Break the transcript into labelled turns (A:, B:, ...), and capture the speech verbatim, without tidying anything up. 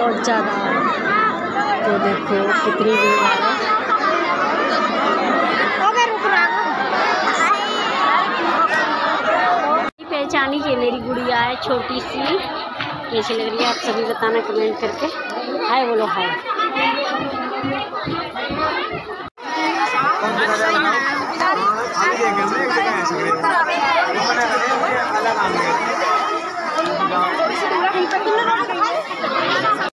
A: बहुत ज़्यादा। तो देखो कितनी भीड़ है। पहचानी ये मेरी गुड़िया है छोटी सी, कैसी लग रही है आप सभी बताना कमेंट करके। हाय बोलो हाय।